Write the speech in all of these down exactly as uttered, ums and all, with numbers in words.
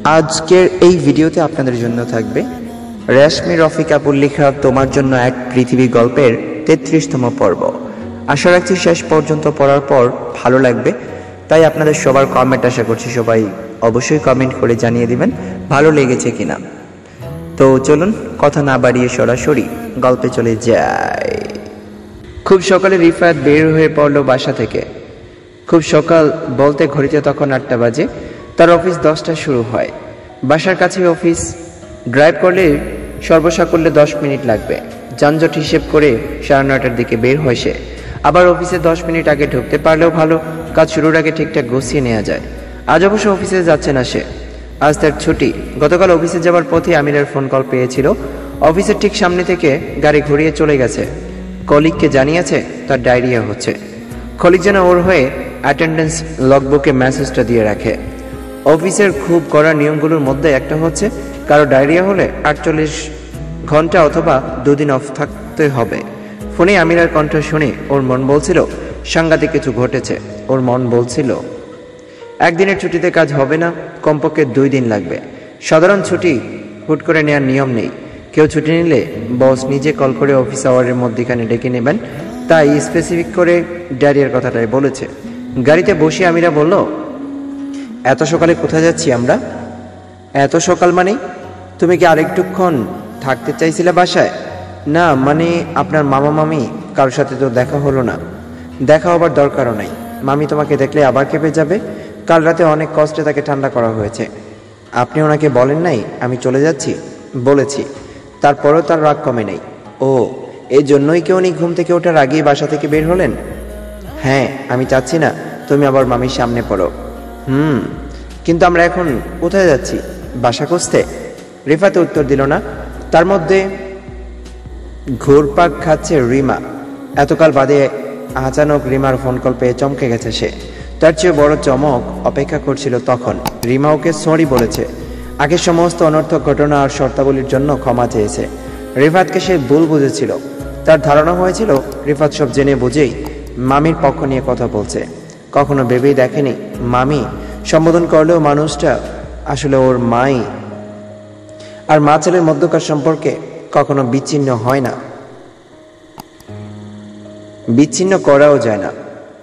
আজকের এই ভিডিওতে আপনাদের জন্য থাকবে রেশমি রফিক আপুর লেখা তোমার জন্য এক পৃথিবী গল্পের তেত্রিশতম পর্ব। আশা রাখছি শেষ পর্যন্ত পড়ার পর ভালো লাগবে, তাই আপনাদের সবার কমেন্ট আশা করছি সবাই অবশ্যই কমেন্ট করে জানিয়ে দিবেন ভালো লেগেছে কিনা। তো চলুন কথা না বাড়িয়ে সরাসরি গল্পে চলে যায়। খুব সকালে রিফাত বের হয়ে পড়লো বাসা থেকে। খুব সকাল বলতে ঘড়িতে তখন আটটা বাজে। তার অফিস দশটায় শুরু হয়। বাসার কাছে অফিস, ড্রাইভ করলে সর্বসাকুল্যে দশ মিনিট লাগবে। যানজট হিসেব করে সাড়ে নয়টার দিকে বের হয় সে। আবার অফিসে দশ মিনিট আগে ঢুকতে পারলেও ভালো, কাজ শুরুর আগে ঠিকঠাক গুছিয়ে নেওয়া যায়। আজ অবশ্য অফিসে যাচ্ছে না সে, আজ তার ছুটি। গতকাল অফিসে যাওয়ার পথে আমিরের ফোন কল পেয়েছিল। অফিসের ঠিক সামনে থেকে গাড়ি ঘুরিয়ে চলে গেছে। কলিগকে জানিয়েছে তার ডায়রিয়া হচ্ছে। কলিগ যেন ওর হয়ে অ্যাটেন্ডেন্স লগবুকে মেসেজটা দিয়ে রাখে। অফিসের খুব কড়া নিয়মগুলোর মধ্যে একটা হচ্ছে কারো ডায়রিয়া হলে আটচল্লিশ ঘন্টা অথবা দুদিন অফ থাকতে হবে। ফোনে আমিরার কণ্ঠ শুনে ওর মন বলছিল সাংঘাতিক কিছু ঘটেছে। ওর মন বলছিল একদিনের ছুটিতে কাজ হবে না, কমপক্ষে দুই দিন লাগবে। সাধারণ ছুটি হুট করে নেওয়ার নিয়ম নেই। কেউ ছুটি নিলে বস নিজে কল করে অফিস আওয়ারের মধ্যেখানে ডেকে নেবেন, তাই স্পেসিফিক করে ডায়রিয়ার কথাটাই বলেছে। গাড়িতে বসে আমিরা বলল, এত সকালে কোথায় যাচ্ছি আমরা? এত সকাল মানে? তুমি কি আরেকটুক্ষণ থাকতে চাইছিলে বাসায়? না মানে আপনার মামা মামি কারোর সাথে তো দেখা হলো না। দেখা হবার দরকারও নাই। মামি তোমাকে দেখলে আবার কেঁপে যাবে। কাল রাতে অনেক কষ্টে তাকে ঠান্ডা করা হয়েছে। আপনি ওনাকে বলেন নাই আমি চলে যাচ্ছি? বলেছি, তারপরেও তার রাগ কমে নেই। ও, এই জন্যই কি উনি ঘুম থেকে ওঠার আগেই বাসা থেকে বের হলেন? হ্যাঁ, আমি চাচ্ছি না তুমি আবার মামির সামনে পড়ো। হুম, কিন্তু আমরা এখন কোথায় যাচ্ছি? বাসা খুঁজতে। রিফাতে উত্তর দিল না। তার মধ্যে ঘুরপাক খাচ্ছে রিমা। এতকাল বাদে আচানক রিমার ফোন কল পেয়ে চমকে গেছে সে। তার চেয়ে বড় চমক অপেক্ষা করছিল তখন। রিমা ওকে সরি বলেছে। আগের সমস্ত অনর্থক ঘটনা আর শর্তাবলীর জন্য ক্ষমা চেয়েছে। রিফাতকে সে ভুল বুঝেছিল। তার ধারণা হয়েছিল রিফাত সব জেনে বুঝেই মামির পক্ষ নিয়ে কথা বলছে। কখনো ভেবেই দেখেনি মামি সম্বোধন করলেও মানুষটা আসলে ওর মাই। আর মা ছেলের মধ্যকার সম্পর্কে কখনো বিচ্ছিন্ন হয় না, বিচ্ছিন্ন করাও যায় না।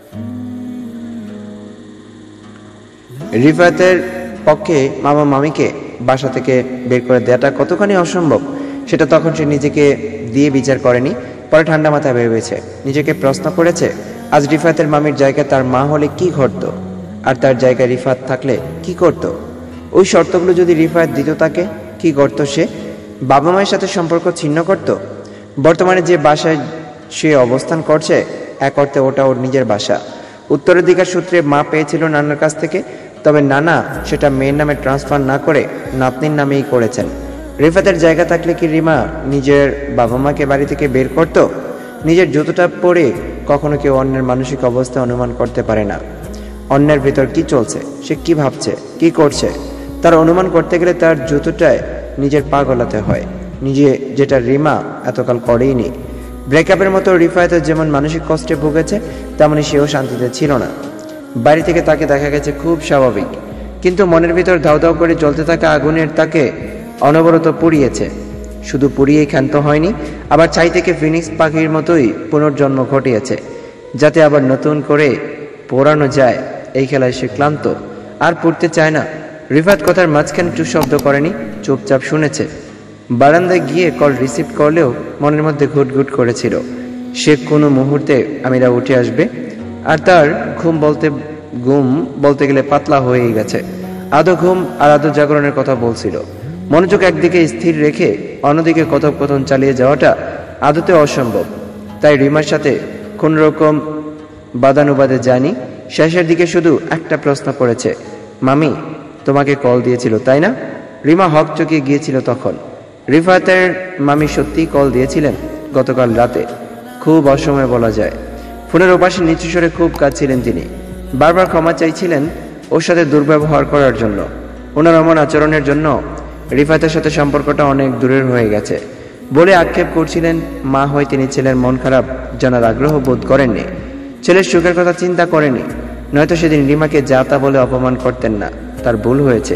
রিফাতের পক্ষে মামা মামিকে বাসা থেকে বের করে দেওয়াটা কতখানি অসম্ভব সেটা তখন সে নিজেকে দিয়ে বিচার করেনি। পরে ঠান্ডা মাথায় ভেবেছে, নিজেকে প্রশ্ন করেছে আজ রিফাতের মামির জায়গায় তার মা হলে কি ঘটতো, আর তার জায়গায় রিফাত থাকলে কি করত। ওই শর্তগুলো যদি রিফাত দিত তাকে, কি করত সে? বাবা মায়ের সাথে সম্পর্ক ছিন্ন করত? বর্তমানে যে বাসায় সে অবস্থান করছে এক অর্থে ওটা ওর নিজের বাসা। উত্তরাধিকার সূত্রে মা পেয়েছিল নানার কাছ থেকে, তবে নানা সেটা মেয়ের নামে ট্রান্সফার না করে নাতনির নামেই করেছেন। রিফাতের জায়গা থাকলে কি রিমা নিজের বাবা মাকে বাড়ি থেকে বের করত? নিজের জুতোটা পরে কখনো কেউ অন্যের মানসিক অবস্থা অনুমান করতে পারে না। অন্যের ভেতর কি চলছে, সে কি ভাবছে, কি করছে, তার অনুমান করতে গেলে তার জুতোটায় নিজের পা গলাতে হয়, নিজে, যেটা রিমা এতকাল করেইনি। ব্রেকআপের মতো রিফায়েতের যেমন মানসিক কষ্টে ভুগেছে, তেমনি সেও শান্তিতে ছিল না। বাড়ি থেকে তাকে দেখা গেছে খুব স্বাভাবিক, কিন্তু মনের ভিতর ধাও ধাও করে জ্বলতে থাকা আগুনের তাকে অনবরত পুড়িয়েছে। শুধু পুড়িয়েই ক্ষান্ত হয়নি, আবার ছাই থেকে ফিনিক্স পাখির মতোই পুনর্জন্ম ঘটিয়েছে, যাতে আবার নতুন করে পোড়ানো যায়। এই খেলায় সে ক্লান্ত, আর পড়তে চায় না। রিফাত কথার মাঝখানে একটু শব্দ করেনি, চুপচাপ শুনেছে। বারান্দায় গিয়ে কল রিসিভ করলেও মনের মধ্যে ঘুটঘুট করেছিল সে কোনো মুহূর্তে আমিরা উঠে আসবে। আর তার ঘুম বলতে ঘুম বলতে গেলে পাতলা হয়েই গেছে। আদো ঘুম আর আদো জাগরণের কথা বলছিল। মনোযোগ একদিকে স্থির রেখে অন্যদিকে কথোপকথন চালিয়ে যাওয়াটা আদতে অসম্ভব। তাই রিমার সাথে কোন রকম বাদানুবাদে যায়নি। শেষের দিকে শুধু একটা প্রশ্ন করেছে, মামি তোমাকে কল দিয়েছিল তাই না? রিমা হক চকিয়ে গিয়েছিল তখন। রিফাতের মামি সত্যিই কল দিয়েছিলেন গতকাল রাতে। খুব অসময়ে বলা যায়। ফোনের ওপাশে নিচু স্বরে খুব কাঁদছিলেন তিনি। বারবার ক্ষমা চাইছিলেন ওর সাথে দুর্ব্যবহার করার জন্য। ওনার অমন আচরণের জন্য রিফাতের সাথে সম্পর্কটা অনেক দূরের হয়ে গেছে বলে আক্ষেপ করছিলেন। মা হয়ে তিনি ছেলের মন খারাপ জানার আগ্রহ বোধ করেননি, ছেলের সুখের কথা চিন্তা করেনি। নয়তো সেদিন রিমাকে যা তা বলে অপমান করতেন না। তার ভুল হয়েছে।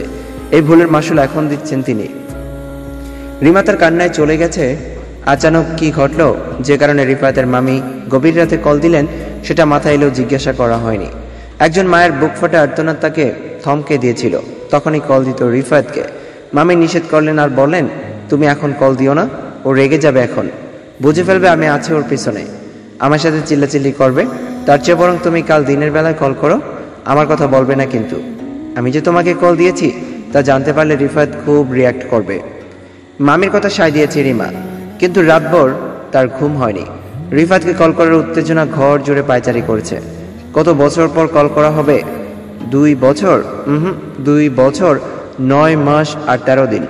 এই ভুলের মাসুল এখন দিচ্ছেন তিনি। রিমা তার কান্নায় চলে গেছে। আচানক কি ঘটল যে কারণে রিফাতের মামি গভীর রাতে কল দিলেন সেটা মাথায় এলেও জিজ্ঞাসা করা হয়নি। একজন মায়ের বুক ফাটা আর্তনাদ তাকে থমকে দিয়েছিল। তখনই কল দিত রিফাতকে। মামি নিষেধ করলেন আর বললেন, তুমি এখন কল দিও না, ও রেগে যাবে, এখন বুঝে ফেলবে আমি আছি ওর পিছনে, আমার সাথে চিল্লাচিল্লি করবে। তার চেয়ে বরং তুমি কাল দিনের বেলায় কল করো, আমার কথা বলবে না। কিন্তু আমি যে তোমাকে কল দিয়েছি তা জানতে পারলে রিফাত খুব রিয়াক্ট করবে। মামির কথা সায় দিয়েছে রিমা, কিন্তু রাতভর তার ঘুম হয়নি। রিফাতকে কল করার উত্তেজনা ঘর জুড়ে পায়চারি করেছে। কত বছর পর কল করা হবে? দুই বছর হুম দুই বছর নয় মাস আর তেরো দিন,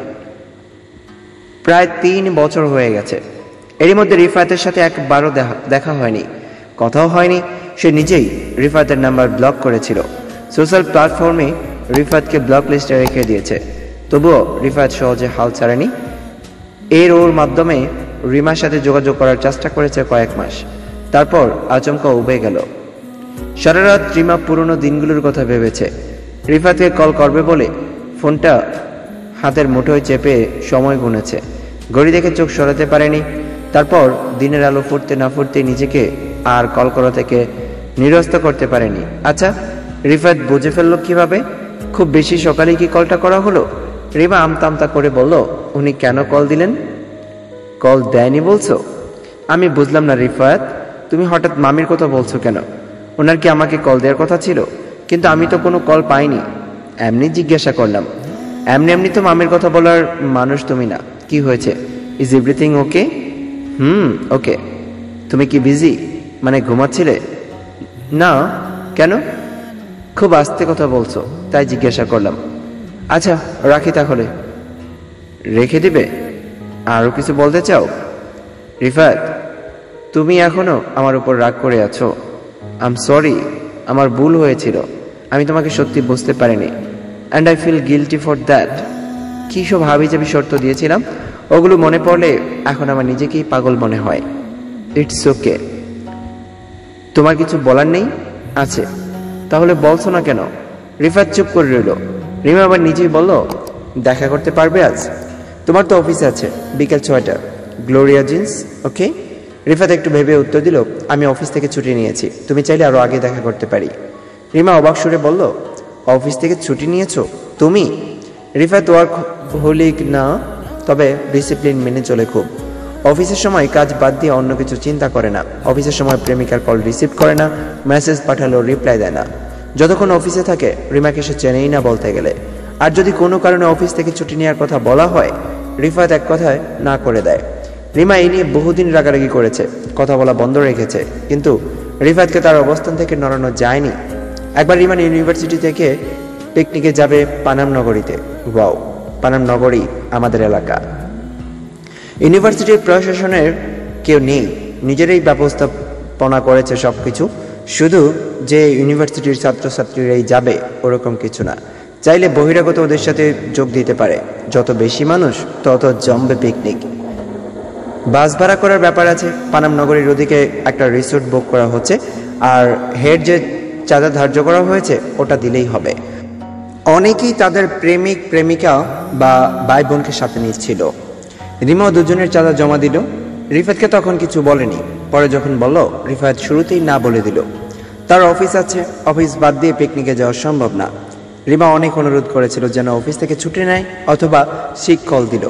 প্রায় তিন বছর হয়ে গেছে। এরই মধ্যে রিফাতের সাথে একবারও দেখা হয়নি, কথাও হয়নি। সে নিজেই রিফাতের নাম্বার ব্লক করেছিল। সোশ্যাল প্ল্যাটফর্মে রিফাতকে ব্লক লিস্টে রেখে দিয়েছে। তবুও রিফাত সহজে হাল ছাড়েনি। এর ওর মাধ্যমে রিমার সাথে যোগাযোগ করার চেষ্টা করেছে কয়েক মাস, তারপর আচমকা উবে গেল। সারা রাত রিমা পুরনো দিনগুলোর কথা ভেবেছে। রিফাতকে কল করবে বলে ফোনটা হাতের মুঠোয় চেপে সময় গুনেছে। ঘড়ি দেখে চোখ সরাতে পারেনি। তারপর দিনের আলো ফুটতে না ফুটতে নিজেকে আর কল করা থেকে নিরস্ত করতে পারেনি। আচ্ছা, রিফাত বুঝে ফেললো কিভাবে? খুব বেশি সকালে কি কলটা করা হলো? রিমা আমতা আমতা করে বলল, উনি কেন কল দিলেন? কল দেয়নি বলছো? আমি বুঝলাম না রিফাত, তুমি হঠাৎ মামির কথা বলছো কেন? ওনার কি আমাকে কল দেওয়ার কথা ছিল? কিন্তু আমি তো কোনো কল পাইনি, এমনি জিজ্ঞাসা করলাম। এমনি এমনি তো মামির কথা বলার মানুষ তুমি না। কি হয়েছে? Is everything okay? Hmm okay. তুমি কি বিজি, মানে ঘুমাচ্ছিলে? না। কেন? খুব আস্তে কথা বলছো তাই জিজ্ঞাসা করলাম। আচ্ছা রাখি তাহলে। রেখে দিবে? আরো কিছু বলতে চাও? রিফাত, তুমি এখনো আমার উপর রাগ করে আছো? আই এম সরি, আমার ভুল হয়েছিল, আমি তোমাকে সত্যি বুঝতে পারিনি, and I feel guilty for that. কী সব হাবিজাবি শর্ত দিয়েছিলাম, ওগুলো মনে পড়লে এখন আমার নিজেকেই পাগল মনে হয়। It's okay. তোমার কিছু বলার নেই? আছে, তাহলে বলছো না কেন? রিফাত চুপ করে রইল। রিমা আবার নিজেই বলল, দেখা করতে পারবে আজ? তোমার তো অফিস আছে বিকেল ছয়টা, গ্লোরিয়া জিন্স। ওকে। রিফাত একটু ভেবে উত্তর দিল, আমি অফিস থেকে ছুটি নিয়েছি, তুমি চাইলে আরো আগে দেখা করতে পারি। রিমা অবাক সুরে বলল, অফিস থেকে ছুটি নিয়েছো তুমি? রিফাত ওয়ার্ক হোলিক না, তবে ডিসিপ্লিন মেনে চলে খুব। অফিসের সময় কাজ বাদ দিয়ে অন্য কিছু চিন্তা করে না। অফিসের সময় প্রেমিকার কল রিসিভ করে না, মেসেজ পাঠালেও রিপ্লাই দেয় না। যতক্ষণ অফিসে থাকে রিমাকে সে চেনেই না বলতে গেলে। আর যদি কোনো কারণে অফিস থেকে ছুটি নেওয়ার কথা বলা হয়, রিফাত এক কথায় না করে দেয়। রিমা এই নিয়ে বহুদিন রাগারাগি করেছে, কথা বলা বন্ধ রেখেছে, কিন্তু রিফাতকে তার অবস্থান থেকে নড়ানো যায়নি। একবার রিমা ইউনিভার্সিটি থেকে পিকনিকে যাবে পানাম নগরীতে। ওয়াও, পানাম নগরী আমাদের এলাকা। ইউনিভার্সিটির প্রশাসনের কেউ নেই, নিজেরাই ব্যবস্থাপনা করেছে সবকিছু। শুধু যে ইউনিভার্সিটির ছাত্রছাত্রীরাই যাবে ওরকম কিছু না, চাইলে বহিরাগত ওদের সাথে যোগ দিতে পারে। যত বেশি মানুষ তত জমবে পিকনিক। বাস ভাড়া করার ব্যাপার আছে। পানাম নগরীর ওদিকে একটা রিসোর্ট বুক করা হচ্ছে, আর হেড যে চাঁদা ধার্য করা হয়েছে ওটা দিলেই হবে। অনেকেই তাদের প্রেমিক প্রেমিকা বা ভাই বোনকে সাথে নিচ্ছিল। রিমা দুজনের চাঁদা জমা দিল। রিফাতকে তখন কিছু বলেনি, পরে যখন বলল রিফাত শুরুতেই না বলে দিল। তার অফিস আছে, অফিস বাদ দিয়ে পিকনিকে যাওয়া সম্ভব না। রিমা অনেক অনুরোধ করেছিল যেন অফিস থেকে ছুটি নেয় অথবা শিক কল দিল।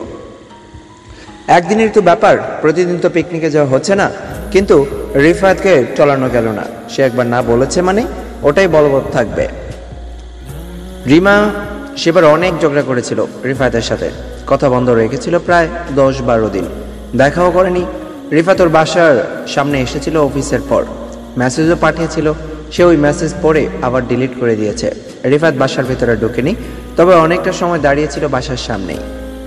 একদিনের তো ব্যাপার, প্রতিদিন তো পিকনিকে যাওয়া হচ্ছে না। কিন্তু রিফাতকে টলানো গেল না। সে একবার না বলেছে মানে ওটাই বলবৎ থাকবে। রিমা সেবার অনেক ঝগড়া করেছিল রিফাতের সাথে, কথা বন্ধ রেখেছিল প্রায় দশ বারো দিন, দেখাও করেনি। রিফাত ওর বাসার সামনে এসেছিল অফিসের পর, মেসেজও পাঠিয়েছিল। সে ওই মেসেজ পড়ে আবার ডিলিট করে দিয়েছে। রিফাত বাসার ভেতরে ঢোকেনি, তবে অনেকটা সময় দাঁড়িয়েছিল বাসার সামনেই।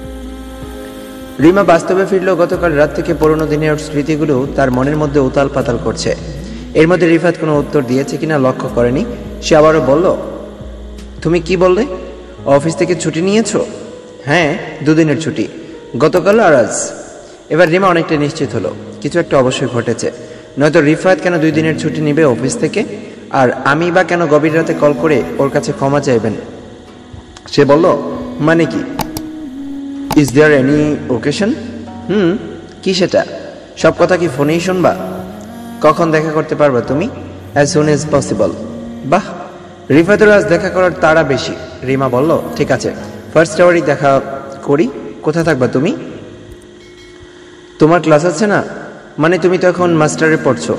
রিমা বাস্তবে ফিরল গতকাল রাত থেকে। পুরোনো দিনের স্মৃতিগুলো তার মনের মধ্যে উতাল পাতাল করছে। এর মধ্যে রিফাত কোনো উত্তর দিয়েছে কিনা লক্ষ্য করেনি। সে আবারও বলল, তুমি কি বললে? অফিস থেকে ছুটি নিয়েছো? হ্যাঁ, দুদিনের ছুটি, গতকাল আর আজ। এবার রিমা অনেকটা নিশ্চিত হলো কিছু একটা অবশ্যই ঘটেছে, নয়তো রিফাত কেন দুই দিনের ছুটি নেবে অফিস থেকে, আর আমি বা কেন গভীর রাতে কল করে ওর কাছে ক্ষমা চাইবেন? সে বলল, মানে কি? Is there any occasion? Hmm, কি সেটা? সব কথা কি ফোনেই শুনবা? কখন দেখা করতে পারবা তুমি? As soon as possible. বাহ, রিফাতের আজ দেখা করার তাড়া বেশি। রিমা বলল, ঠিক আছে, ফার্স্ট আওয়ারই দেখা করি। কোথায় থাকবা তুমি? তোমার ক্লাস আছে না? মানে তুমি তো এখন মাস্টারে পড়ছো,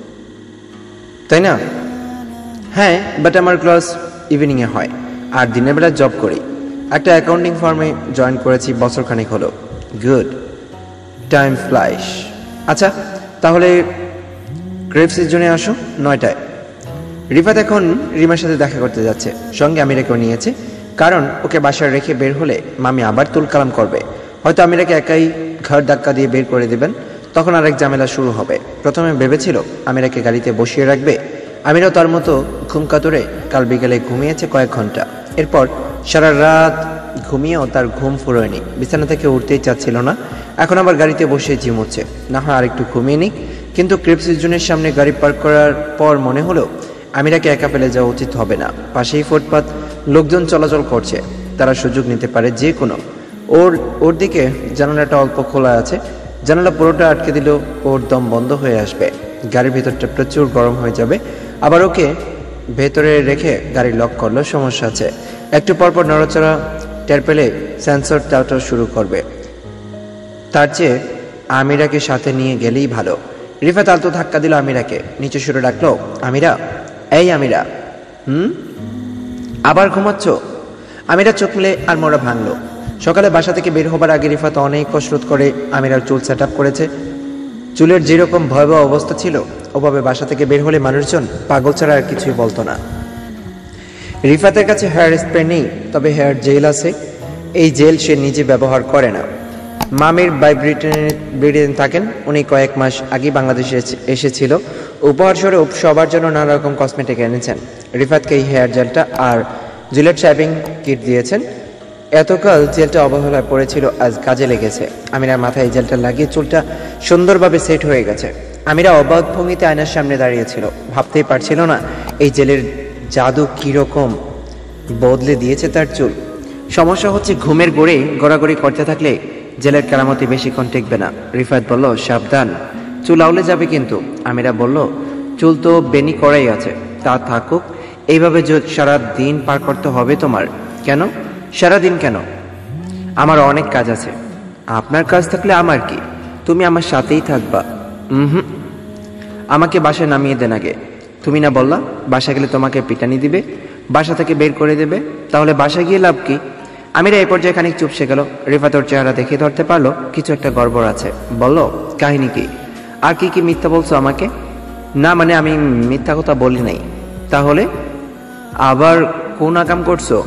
তাই না? হ্যাঁ, বাট আমার ক্লাস ইভিনিংয়ে হয়, আর দিনের বেলা জব করি। একটা অ্যাকাউন্টিং ফার্মে জয়েন করেছি, বছরখানেক হলো। Good, time flies. আচ্ছা, তাহলে গ্রেপসের জন্য আসো নয়টায়। রিফাত এখন রিমার সাথে দেখা করতে যাচ্ছে, সঙ্গে আমিরাকেও নিয়েছে, কারণ ওকে বাসায় রেখে বের হলে মামি আবার তুলকালাম করবে। হয়তো আমিরাকে একাই ঘর ধাক্কা দিয়ে বের করে দেবেন, তখন আরেক ঝামেলা শুরু হবে। প্রথমে ভেবেছিল আমিরাকে গাড়িতে বসিয়ে রাখবে। আমিরাও তার মতো ঘুম কাতুরে কাল বিকেলে ঘুমিয়েছে কয়েক ঘন্টা। এরপর সারা রাত ঘুমিয়েও তার ঘুম ফুরোয়নি, বিছানা থেকে উঠতেই চাচ্ছিল না। এখন আবার গাড়িতে বসে ঝিমুচ্ছে, না হয় আরেকটু ঘুমিয়ে নিক। কিন্তু ক্রিপস জোনের সামনে গাড়ি পার্ক করার পর মনে হলো আমিরাকে একা ফেলে যাওয়া উচিত হবে না। পাশেই ফুটপাত, লোকজন চলাচল করছে, তারা সুযোগ নিতে পারে যে কোনো। ওর ওর দিকে জানালাটা অল্প খোলা আছে, জানালা পুরোটা আটকে দিল ওর দম বন্ধ হয়ে আসবে, গাড়ির ভিতরটা প্রচুর গরম হয়ে যাবে। আবার ওকে ভেতরে রেখে গাড়ি লক করলো, সমস্যা আছে। একটু পরপর নড়াচড়া টের পেলে সেন্সর টাউটার শুরু করবে। তার চেয়ে আমিরাকে সাথে নিয়ে গেলেই ভালো। রিফাত আলতো ধাক্কা দিল আমিরাকে, নিচে সুরে ডাকলো, আমিরা, এই আমিরা। হুম, আবার ঘুমাচ্ছ? আমিরা চোখ মেলে আর মোড়া ভাঙলো। সকালে বাসা থেকে বের হবার আগে রিফাত অনেক কসরত করে আমিরার চুল সেট আপ করেছে। চুলের যেরকম ভয়াবহ অবস্থা ছিল, ওভাবে বাসা থেকে বের হলে মানুষজন পাগল ছাড়া আর কিছুই বলতো না। রিফাতের কাছে হেয়ার স্প্রে নেই, তবে হেয়ার জেল আছে। এই জেল সে নিজে ব্যবহার করে না। মামির বাই ব্রিটেনে ব্রিটেন থাকেন, উনি কয়েক মাস আগে বাংলাদেশে এসেছিল। উপহার স্বরে সবার জন্য নানা রকম কসমেটিক এনেছেন। রিফাতকে এই হেয়ার জেলটা আর জুলেট শেভিং কিট দিয়েছেন। এতকাল জেলটা অবহেলায় পড়েছিল, আজ কাজে লেগেছে। আমিরার মাথায় এই জেলটা লাগিয়ে চুলটা সুন্দরভাবে সেট হয়ে গেছে। আমিরা অবাক ভঙ্গিতে আয়নার সামনে দাঁড়িয়েছিল, ভাবতেই পারছিল না এই জেলের জাদু কিরকম বদলে দিয়েছে তার চুল। সমস্যা হচ্ছে, ঘুমের গোড়ে গড়াগড়ি করতে থাকলে জেলের কেরামতি বেশিক্ষণ টিকবে না। রিফাত বলল, সাবধান, চুল আউলে যাবে কিন্তু। আমিরা বলল, চুল তো বেনি করাই আছে, তা থাকুক। এইভাবে সারা দিন পার করতে হবে তোমার? কেন সারাদিন কেন? আমার অনেক কাজ আছে। আপনার কাজ থাকলে আমার কি? তুমি আমার সাথেই থাকবা। হুম, আমাকে বাসায় নামিয়ে দেন আগে। তুমি না বললা বাসা গেলে তোমাকে পিটানি দিবে, বাসা থেকে বের করে দেবে? তাহলে বাসায় গিয়ে লাভ কি? আমিরা এই পর্যায়ে খানিক চুপসে গেল। রিফাত ওর চেহারা দেখে ধরতে পারলো কিছু একটা গড়বড় আছে। বলল, কাহিনী কি? আর কি কি মিথ্যা বলছো আমাকে? না মানে আমি মিথ্যা কথা বলি নাই। তাহলে আবার কোন আকাম করছো?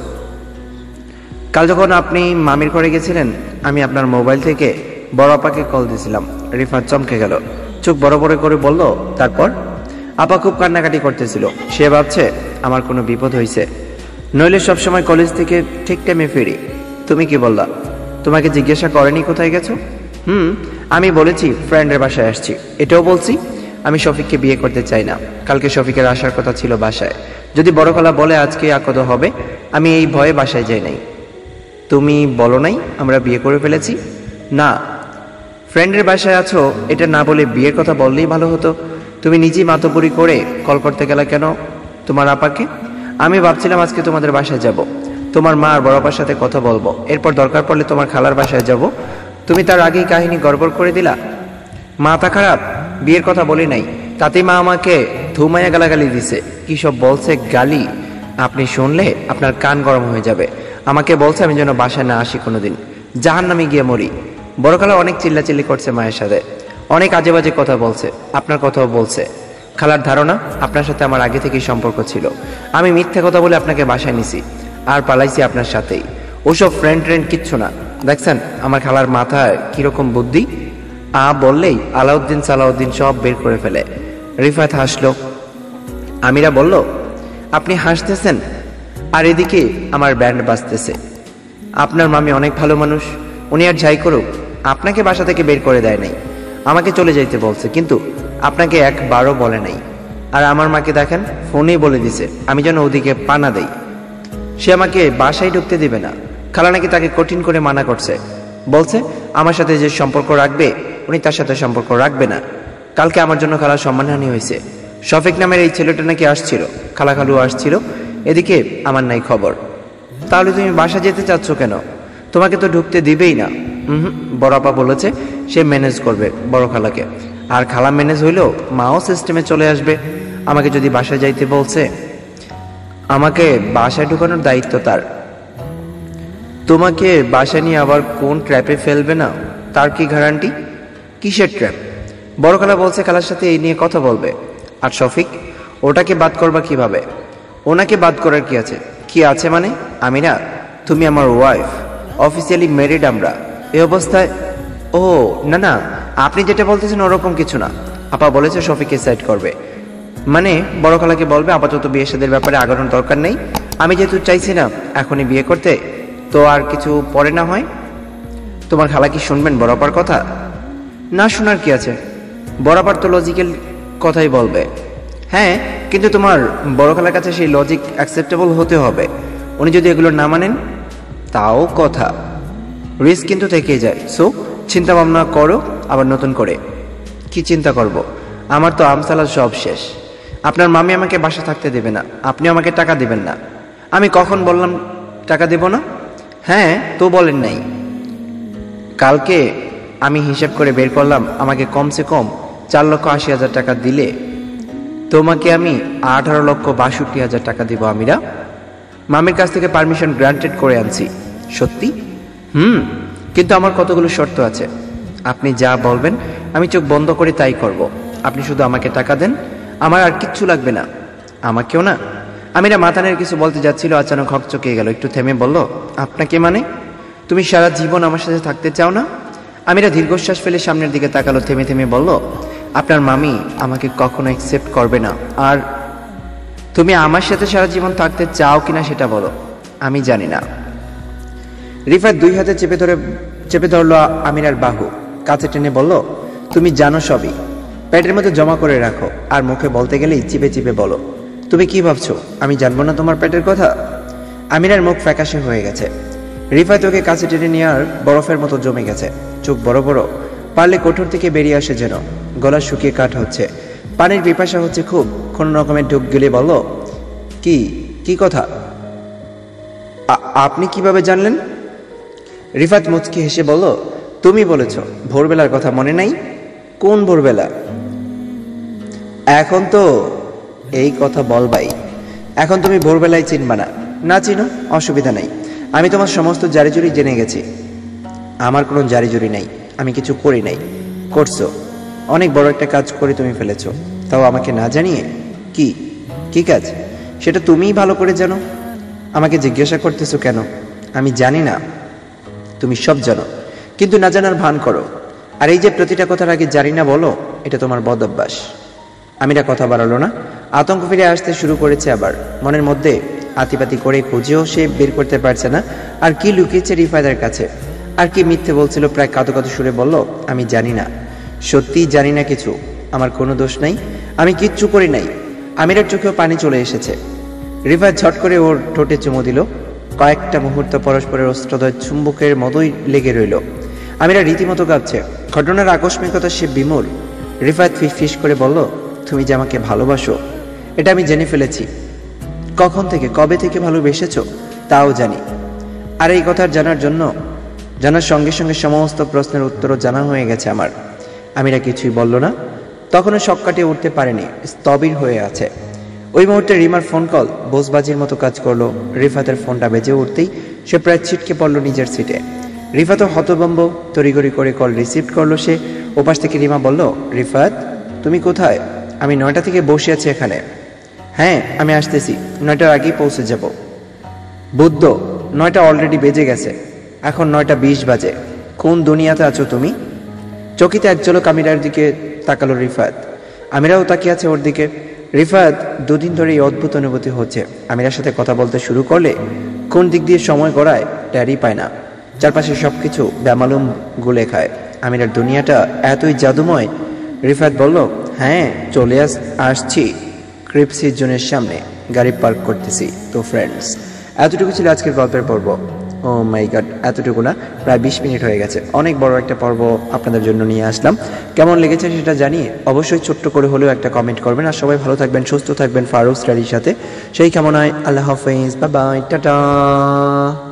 কাল যখন আপনি মামির ঘরে গেছিলেন, আমি আপনার মোবাইল থেকে বড় আপাকে কল দিয়েছিলাম। রিফাত চমকে গেল, চোখ বড় বড় করে বলল, তারপর? আপা খুব কান্নাকাটি করতেছিল, সে ভাবছে আমার কোনো বিপদ হয়েছে, নইলে সবসময় কলেজ থেকে ঠিক টাইমে ফিরি। তুমি কি বললা? তোমাকে জিজ্ঞাসা করেনি কোথায় গেছো? হুম, আমি বলেছি ফ্রেন্ডের বাসায় আসছি। এটাও বলছি আমি শফিককে বিয়ে করতে চাই না। কালকে শফিকের আসার কথা ছিল বাসায়, যদি বড় খালা বলে আজকে আকদ হবে, আমি এই ভয়ে বাসায় যাই নাই। তুমি বলো নাই আমরা বিয়ে করে ফেলেছি? না, ফ্রেন্ডের বাসায় আছো এটা না বলে বিয়ের কথা বললেই ভালো হতো। তুমি নিজেই মাতব্বরি করে কল করতে গেলা কেন তোমার আপাকে? আমি ভাবছিলাম আজকে তোমাদের বাসায় যাব, তোমার মা আর বড় আপার সাথে কথা বলবো, এরপর দরকার পড়লে তোমার খালার বাসায় যাব। তুমি তার আগেই কাহিনী গড়বড় করে দিলা। মাথা খারাপ? বিয়ের কথা বলি নাই, তাতেই মা আমাকে ধুমাইয়া গালাগালি দিছে। কি সব বলছে গালি, আপনি শুনলে আপনার কান গরম হয়ে যাবে। আমাকে বলছে আমি যেন বাসায় না আসি কোনোদিন, জাহান্নামে গিয়ে মরি। বড় খালা অনেক চিল্লাচিল্লি করছে মায়ের সাথে, অনেক আজে বাজে কথা বলছে, আপনার কথাও বলছে। খালার ধারণা আপনার সাথে আমার আগে থেকেই সম্পর্ক ছিল। আমি মিথ্যে কথা বলে আপনাকে বাসায় নিছি আর পালাইছি আপনার সাথেই। ওসব ফ্রেন্ড ট্রেন্ড কিচ্ছু না। দেখছেন আমার খালার মাথায় কিরকম বুদ্ধি, আ বললেই আলাউদ্দিন সালাউদ্দিন সব বের করে ফেলে। রিফাত হাসলো। আমিরা বলল, আপনি হাসতেছেন আর এদিকে আমার ব্যান্ড বাজতেছে। আপনার মামি অনেক ভালো মানুষ, উনি আর যাই করুক আপনাকে বাসা থেকে বের করে দেয় নাই, আমাকে চলে যাইতে বলছে, কিন্তু আপনাকে একবারও বলে নাই। আর আমার মাকে দেখেন ফোনেই বলে দিছে আমি যেন ওদিকে পানা দেই, সে আমাকে বাসায় ঢুকতে দিবে না। খালা নাকি তাকে কঠিন করে মানা করছে, বলছে আমার সাথে যে সম্পর্ক রাখবে উনি তার সাথে সম্পর্ক রাখবে না। কালকে আমার জন্য খালার সম্মানহানি হয়েছে। শফিক নামের এই ছেলেটা নাকি আসছিল, খালা খালু আসছিল, এদিকে আমার নাই খবর। তাহলে তুমি বাসা যেতে চাচ্ছ কেন? তোমাকে তো ঢুকতে দিবেই না। হুম, বড় আপা বলেছে সে ম্যানেজ করবে বড় খালাকে, আর খালা ম্যানেজ হইলেও মাও সিস্টেমে চলে আসবে। আমাকে যদি বাসায় যাইতে বলছে, আমাকে বাসায় ঢুকানোর দায়িত্ব তার। তোমাকে বাসায় নিয়ে আবার কোন ট্র্যাপে ফেলবে না তার কি গ্যারান্টি? কিসের ট্র্যাপ? বড় খালা বলছে খালার সাথে এই নিয়ে কথা বলবে। আর শফিক, ওটাকে বাদ করবা কিভাবে? ওনাকে বাদ করার কি আছে? কি আছে মানে? আমি না, তুমি আমার ওয়াইফ, অফিসিয়ালি ম্যারিড আমরা। এই অবস্থায় ও না না, আপনি যেটা বলতেছেন ওরকম কিছু না। আপা বলেছে শফিককে সাইড করবে, মানে বড় খালাকে বলবে আপাতত বিয়ে শাদীর ব্যাপারে আগানোর দরকার নেই। আমি যেহেতু চাইছি না এখনই বিয়ে করতে, তো আর কিছু পরে না হয়। তোমার খালা কি শুনবেন বড় আপার কথা? না শোনার কি আছে, বড় আপার তো লজিক্যাল কথাই বলবে। হ্যাঁ, কিন্তু তোমার বড় খালার কাছে সেই লজিক অ্যাকসেপ্টেবল হতে হবে। উনি যদি এগুলো না মানেন তাও কথা, রিস্ক কিন্তু থেকেই যায়। সো চিন্তা ভাবনা করো আবার নতুন করে। কি চিন্তা করব? আমার তো আমসালা সব শেষ। আপনার মামি আমাকে বাসা থাকতে দেবে না, আপনি আমাকে টাকা দেবেন না। আমি কখন বললাম টাকা দেব না? হ্যাঁ, তো বলেন নাই। কালকে আমি হিসাব করে বের করলাম আমাকে কমসে কম চার লক্ষ আশি হাজার টাকা দিলে তোমাকে আমি আঠারো লক্ষ বাষট্টি হাজার টাকা দিব। আমিরা মামির কাছ থেকে পারমিশন গ্রান্টেড করে আনছি। সত্যি? হুম, কিন্তু আমার কতগুলো শর্ত আছে। আপনি যা বলবেন আমি চোখ বন্ধ করে তাই করব। আপনি শুধু আমাকে টাকা দেন, আমার আর কিচ্ছু লাগবে না। আমাকেও না। আমিরা মাতানের কিছু বলতে যাচ্ছিল, আচানক হকচকিয়ে গেল, একটু থেমে বলল, আপনাকে মানে? তুমি সারা জীবন আমার সাথে থাকতে চাও না? আমিরা দীর্ঘশ্বাস ফেলে সামনের দিকে তাকালো, থেমে থেমে বলল, আপনার মামি আমাকে কখনো অ্যাকসেপ্ট করবে না। আর তুমি আমার সাথে সারা জীবন থাকতে চাও কিনা সেটা বলো। আমি জানি না। রিফাত দুই হাতে চেপে ধরে চেপে ধরলো আমিরার বাহু, কাছে টেনে বলল, তুমি জানো সবই, পেটের মধ্যে জমা করে রাখো, আর মুখে বলতে গেলেই চিপে চিপে বলো। তুমি কি ভাবছো আমি জানবো না তোমার পেটের কথা? আমিরার মুখ ফ্যাকাশে হয়ে গেছে। রিফাত ওকে কাছে টেনে নেওয়ার বরফের মতো জমে গেছে, চোখ বড় বড়, পারলে কোঠর থেকে বেরিয়ে আসে যেন, গলা শুকিয়ে কাঠ হচ্ছে, পানির পিপাসা হচ্ছে খুব। কোনো রকমের ঢুক গেলে বলল, কি কি কথা? আপনি কিভাবে জানলেন? রিফাত মুচকি হেসে বলল, তুমি বলেছ ভোরবেলার কথা মনে নাই? কোন ভোরবেলা? এখন তো এই কথা বলবাই। এখন তুমি ভোরবেলায় চিনবা না। না চিনো, অসুবিধা নেই। আমি তোমার সমস্ত জারিজুরি জেনে গেছি। আমার কোনো জারিজুরি নাই, আমি কিছু করি নাই। করছো, অনেক বড় একটা কাজ করে তুমি ফেলেছো, তাও আমাকে না জানিয়ে। কি কি কাজ সেটা তুমিই ভালো করে জানো। আমাকে জিজ্ঞাসা করতেছো কেন? আমি জানি না। তুমি সব জানো, কিন্তু না জানার ভান করো। আর এই যে প্রতিটা কথার আগে জানি না বলো, এটা তোমার বদ অভ্যাস। আমিরা কথা বাড়ালো না, আতঙ্ক ফিরে আসতে শুরু করেছে আবার। মনের মধ্যে আতিপাতি করে খুঁজেও সে বের করতে পারছে না আর কি লুকিয়েছে রিফাতের কাছে, আর কি মিথ্যে বলছিল। প্রায় কাঁদো কাঁদো সুরে বলল, আমি জানি না, সত্যিই জানি না কিছু। আমার কোনো দোষ নাই, আমি কিচ্ছু করি নাই। আমিরার চোখেও পানি চলে এসেছে। রিফাত ঝট করে ওর ঠোঁটে চুমু দিল। কয়েকটা মুহূর্ত পরস্পরের অস্ত্রদয় চুম্বকের মতোই লেগে রইল। আমিরা রীতিমতো কাঁদছে। ঘটনার আকস্মিকতা সে বিমূর। রিফাত ফিস ফিস করে বলল, তুমি যে আমাকে ভালোবাসো এটা আমি জেনে ফেলেছি। কখন থেকে, কবে থেকে ভালোবেসেছো তাও জানি। আর এই কথা জানার জন্য জানার সঙ্গে সঙ্গে সমস্ত প্রশ্নের উত্তরও জানা হয়ে গেছে আমার। আমিরা কিছুই বলল না, তখনও শক কাটিয়ে উঠতে পারেনি, স্থবির হয়ে আছে। ওই মুহূর্তে রিমার ফোন কল বোসবাজির মতো কাজ করলো। রিফাতের ফোনটা বেজে উঠতেই সে প্রায় ছিটকে পড়লো নিজের সিটে। রিফাতও হতভম্ব, তড়িঘড়ি করে কল রিসিভ করলো সে। ওপাশ থেকে রিমা বলল, রিফাত তুমি কোথায়? আমি নয়টা থেকে বসে আছি এখানে। হ্যাঁ আমি আসতেছি, নয়টার আগেই পৌঁছে যাব। বুদ্ধ, নয়টা অলরেডি বেজে গেছে, এখন নয়টা বিশ বাজে। কোন দুনিয়াতে আছো তুমি? চকিতে এক ঝলক আমিরার দিকে তাকালো রিফাত। আমিরাও তাকিয়ে আছে ওর দিকে। রিফাত দুদিন ধরে এই অদ্ভুত অনুভূতি হচ্ছে, আমিরার সাথে কথা বলতে শুরু করলে কোন দিক দিয়ে সময় গড়ায় ট্যারি পায় না। চারপাশে সবকিছু বেমালুম গুলে খায়। আমিরার দুনিয়াটা এতই জাদুময়। রিফাত বলল, হ্যাঁ চলে আস আসছি ক্রিপসি জোনের সামনে গাড়ি পার্ক করতেছি। তো ফ্রেন্ডস, এতটুকু ছিল আজকের গল্পের পর্ব। ও মাই গড, এতটুকু না, প্রায় বিশ মিনিট হয়ে গেছে। অনেক বড় একটা পর্ব আপনাদের জন্য নিয়ে আসলাম। কেমন লেগেছে সেটা জানিয়ে অবশ্যই ছোট্ট করে হলেও একটা কমেন্ট করবেন। আর সবাই ভালো থাকবেন, সুস্থ থাকবেন ফারুক স্টাডির সাথে। সেই কামনায় আল্লাহ হাফেজ, বাই বাই, টাটা।